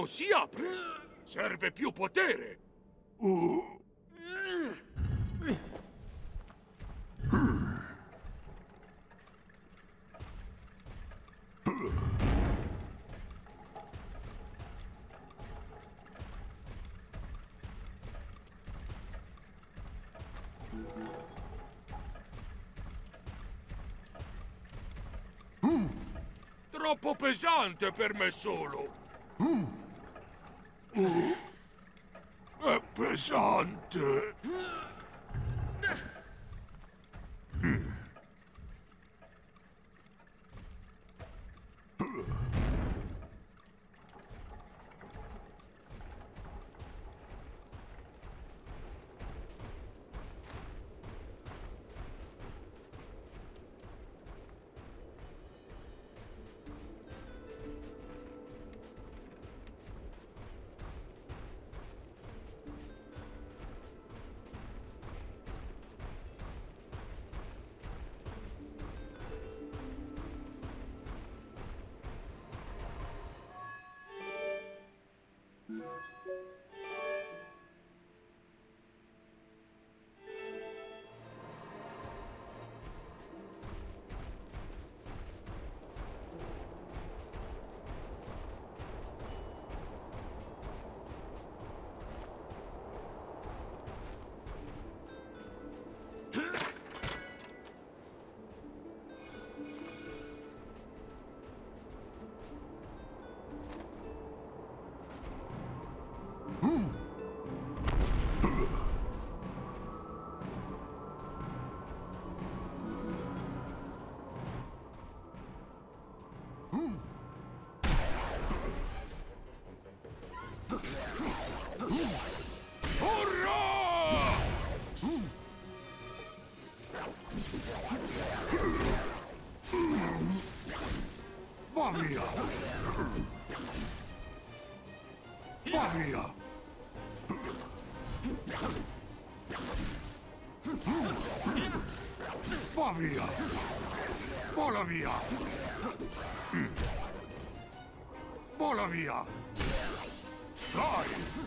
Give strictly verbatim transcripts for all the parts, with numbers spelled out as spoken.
tutto si apre! Serve più potere! Uh. Troppo pesante per me solo! Uh. È pesante! Va via! Va via! Va via! Vola via! Vola via! Dai!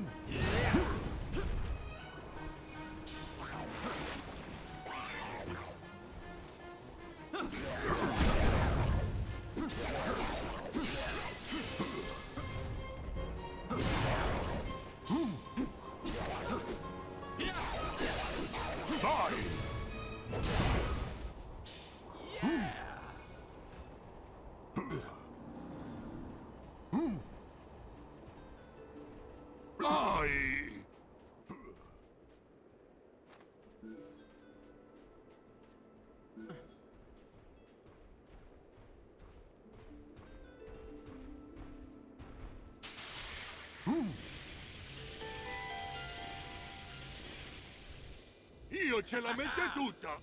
Io ce la mette tutta!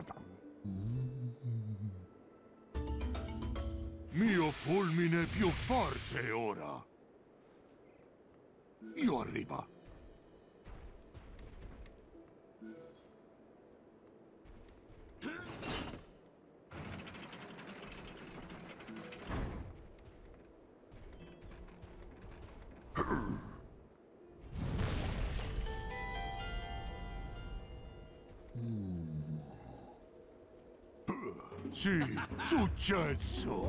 Mio fulmine più forte ora. Io arriva. Sì, successo!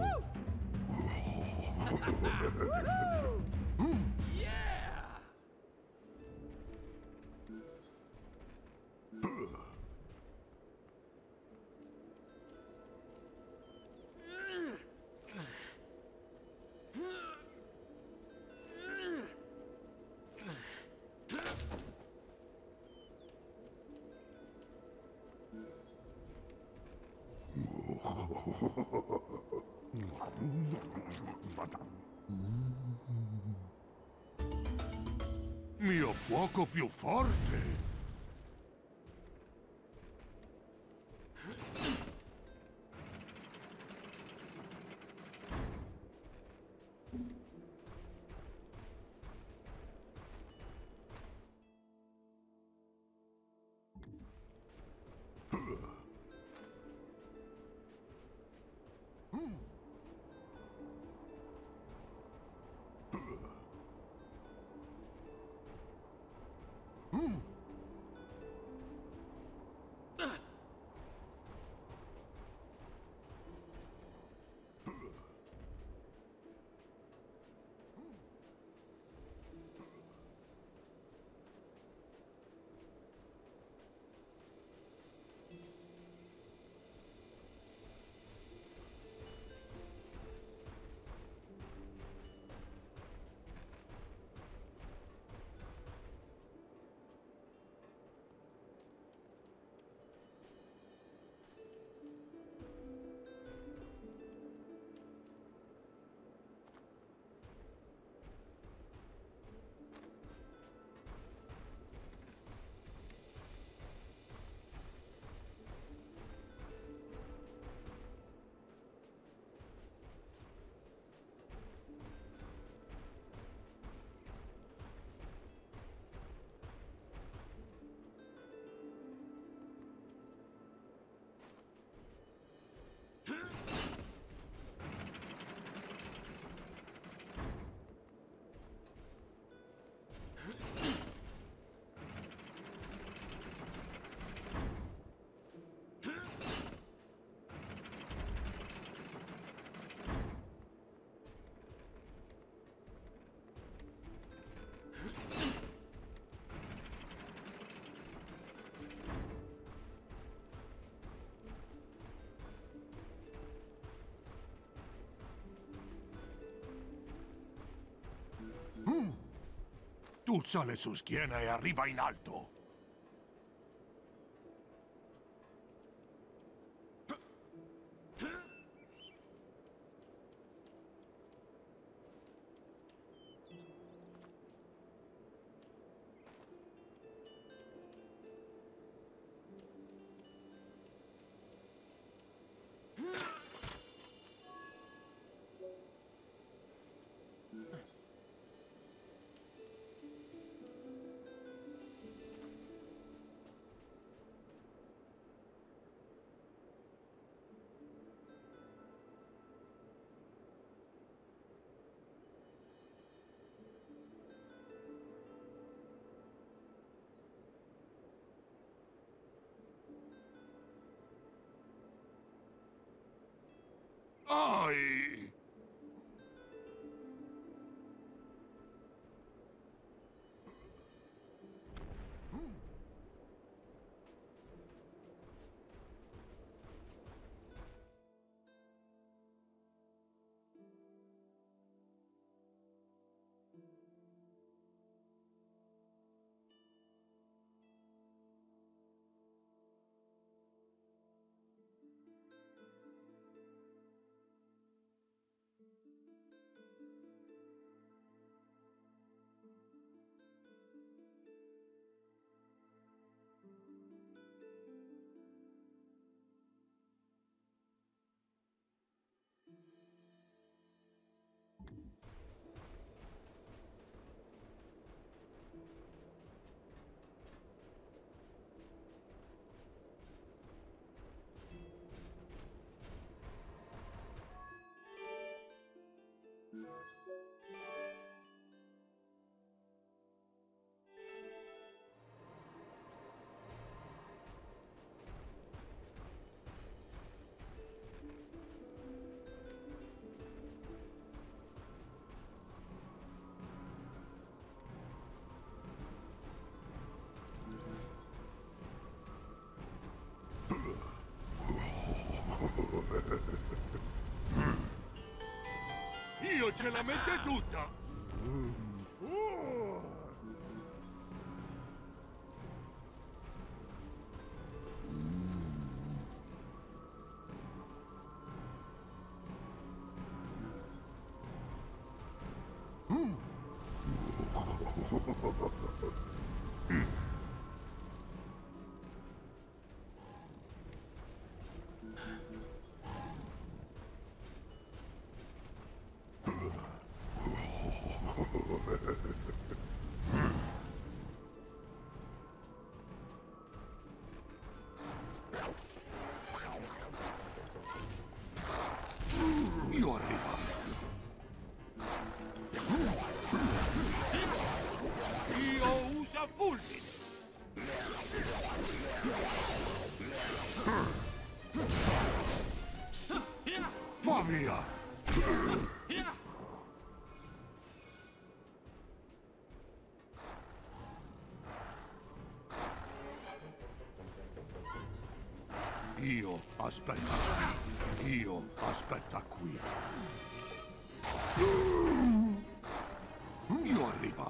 Mio fuoco più forte! Tu sale su schiena e arriva in alto. Ai! Io ce la mette tutta! Io arrivo. Io usa fulmine. Va via. Io aspetta qui. Io aspetta qui. Io arriva.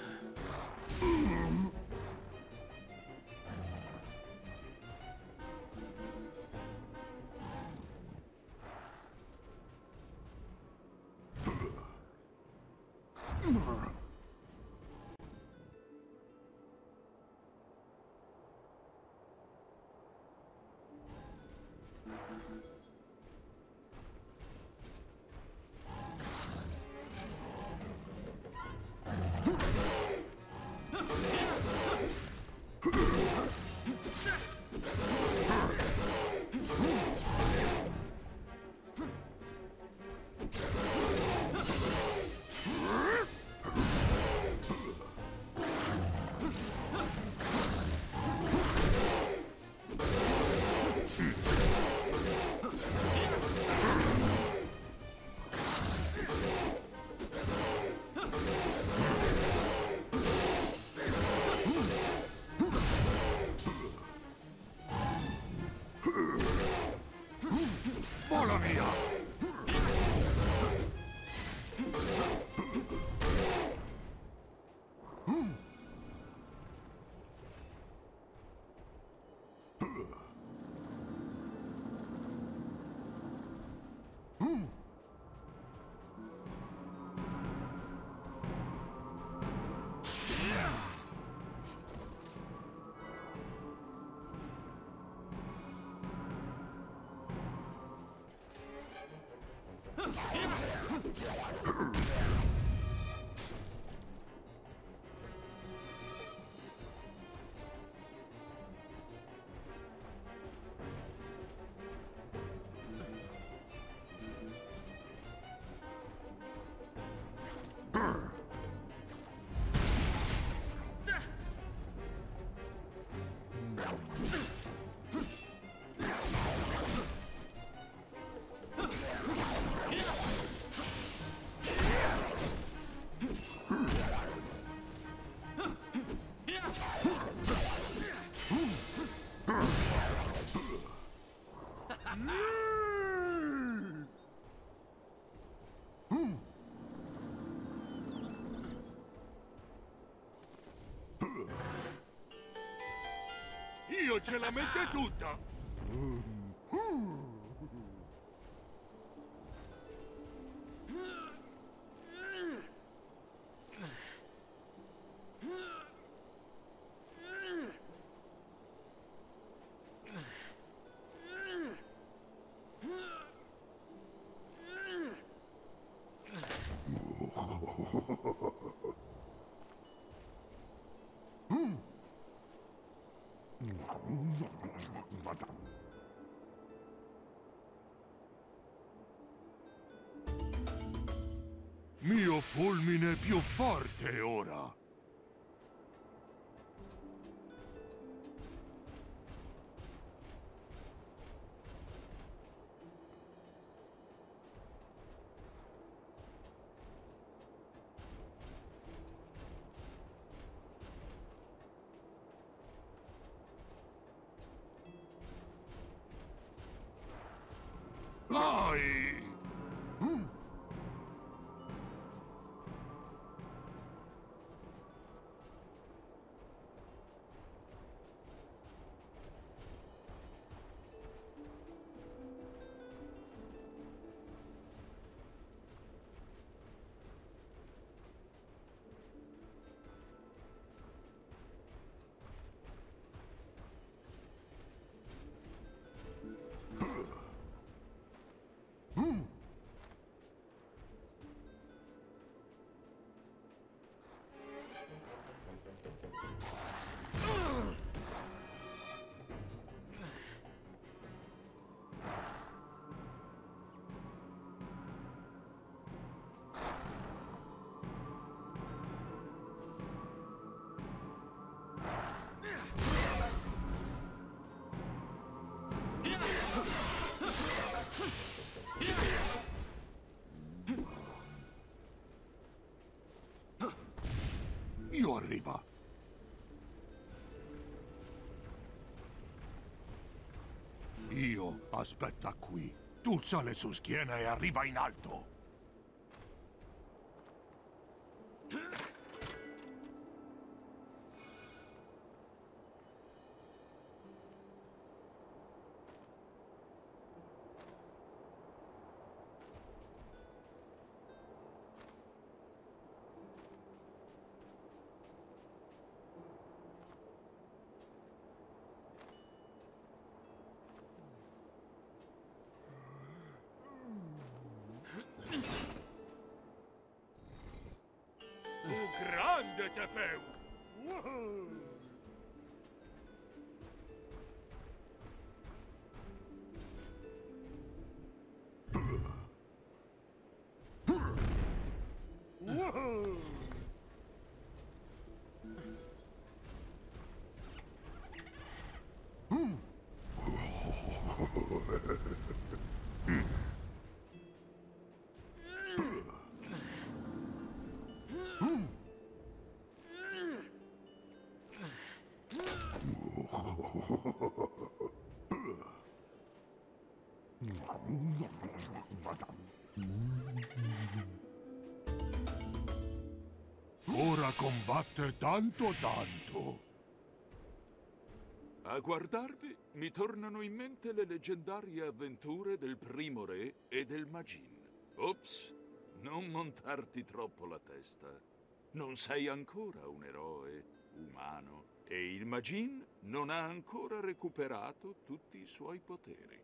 Vola via! Io ce la mette tutta! Mio fulmine più forte ora! Vai! Mm. Io arriva. Io aspetta qui. Tu sale su schiena e arriva in alto. Tu grande Tepeu! Ora combatte tanto tanto. A guardarvi mi tornano in mente le leggendarie avventure del primo re e del Magin. Ops, non montarti troppo la testa. Non sei ancora un eroe umano e il Magin non ha ancora recuperato tutti i suoi poteri.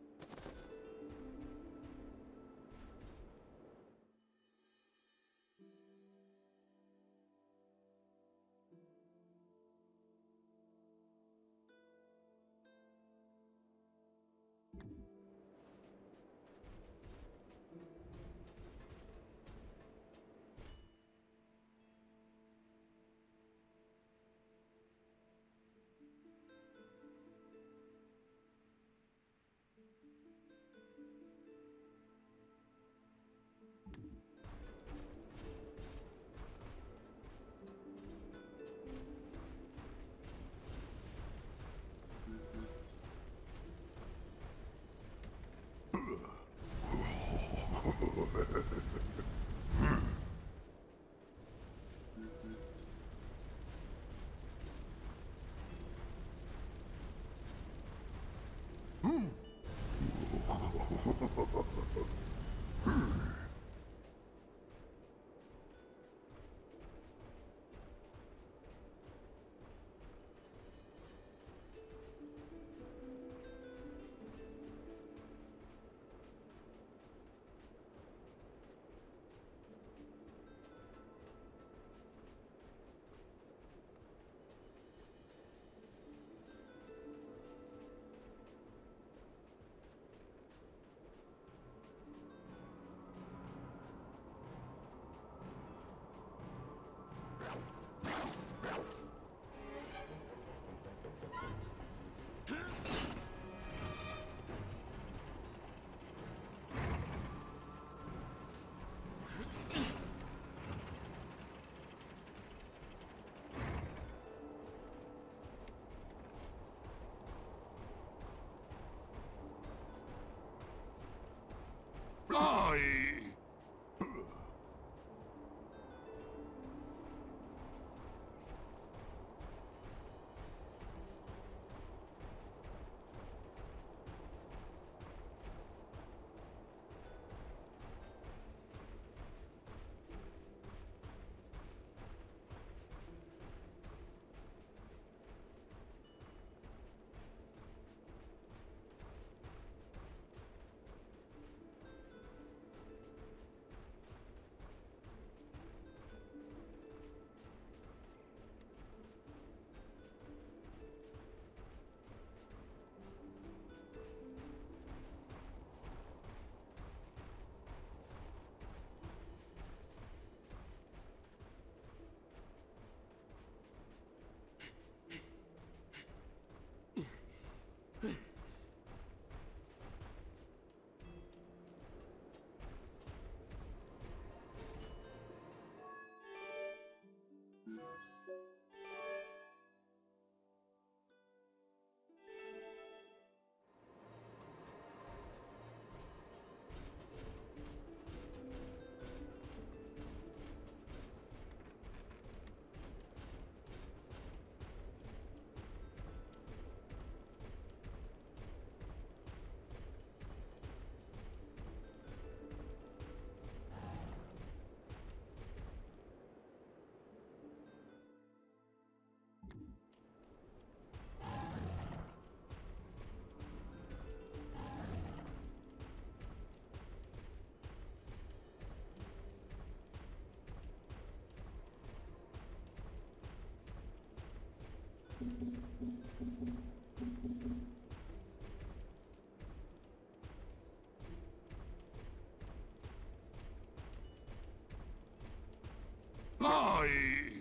Mai!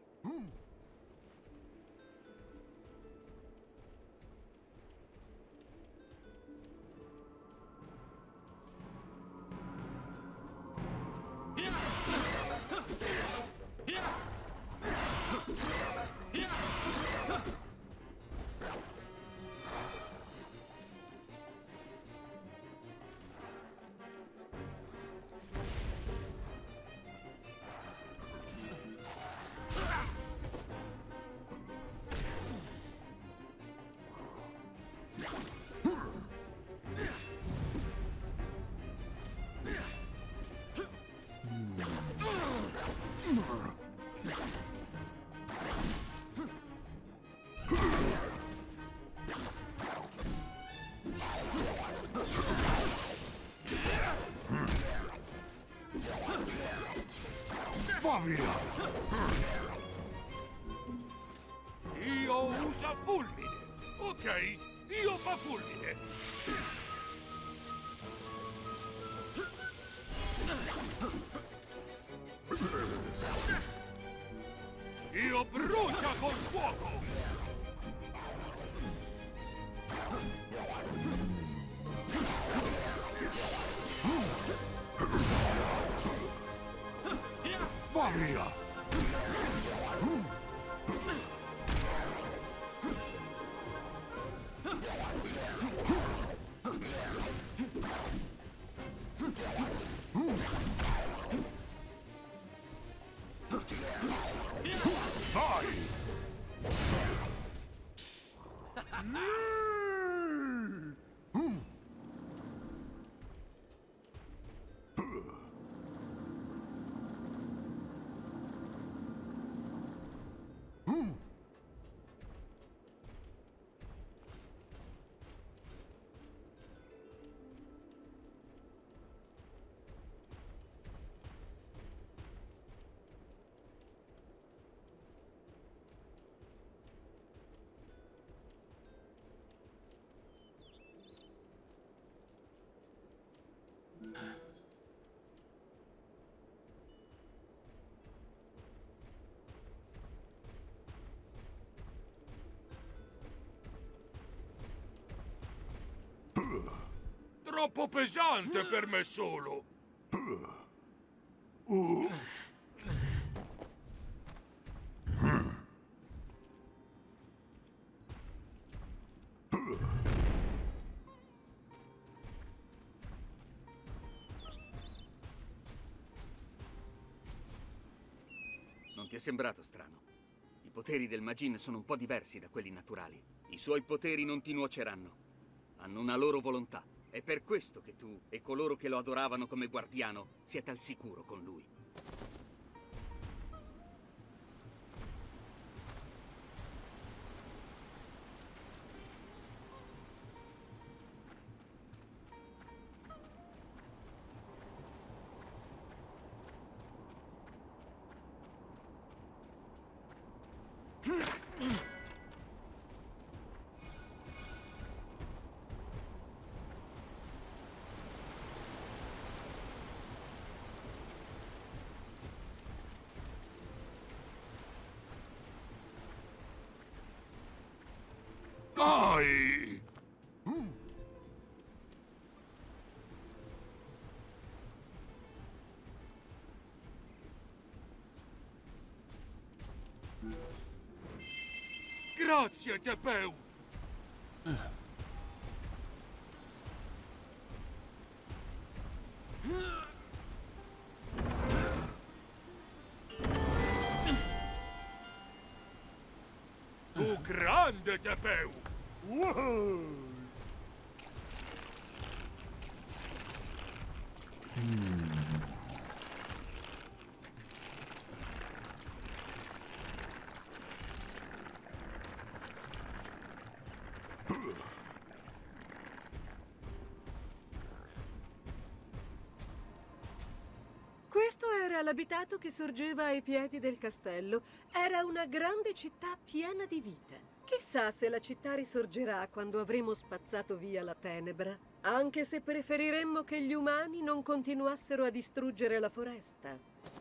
Va via! Io usa fulmine. Ok, io fa fulmine. Io brucia col fuoco. Va via! Vai! Troppo pesante per me solo. Uh. Non ti è sembrato strano? I poteri del Majin sono un po' diversi da quelli naturali. I suoi poteri non ti nuoceranno. Hanno una loro volontà. È per questo che tu e coloro che lo adoravano come guardiano siete al sicuro con lui. Mai! Grazie, Tepeu. Tu grande, Tepeu. Wow! Questo era l'abitato che sorgeva ai piedi del castello. Era una grande città piena di vita. Chissà se la città risorgerà quando avremo spazzato via la tenebra, anche se preferiremmo che gli umani non continuassero a distruggere la foresta.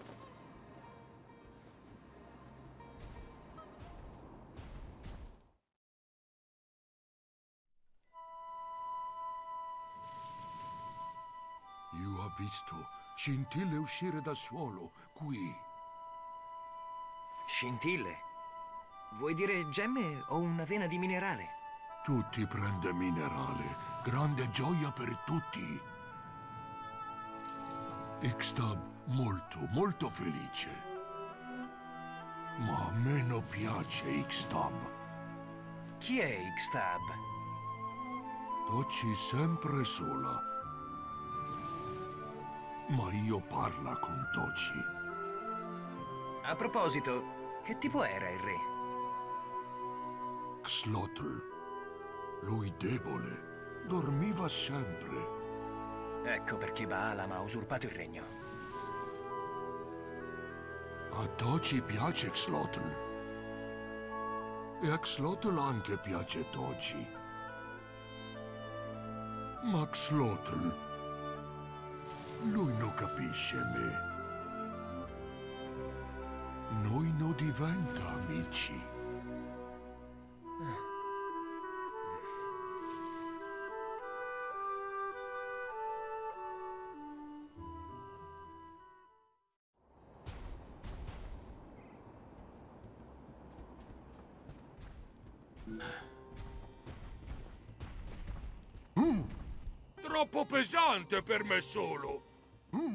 Io ho visto scintille uscire dal suolo, qui. Scintille? Vuoi dire gemme o una vena di minerale? Tutti prende minerale, grande gioia per tutti. Ixtab molto, molto felice. Ma a me non piace Ixtab. Chi è Ixtab? Toci sempre sola. Ma io parla con Toci. A proposito, che tipo era il re? Xlotl. Lui debole. Dormiva sempre. Ecco perché Baalam ha usurpato il regno. A Toci piace Xlotl. E a Xlotl anche piace Toci. Ma Xlotl... lui non capisce me. Noi non diventa amici. Mm. Troppo pesante per me solo. Mm.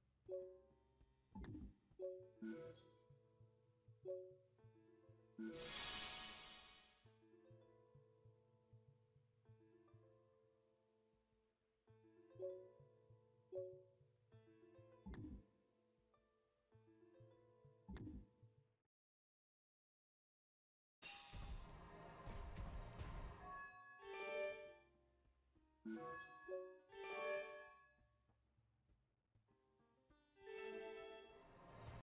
Mm.